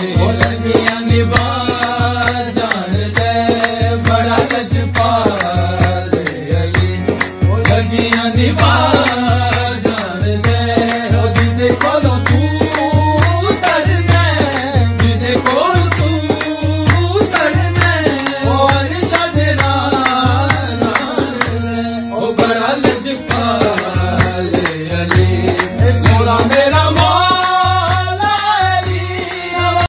ओ लगियां निभा जान ले बड़ा लजपाल अली ओ लगियां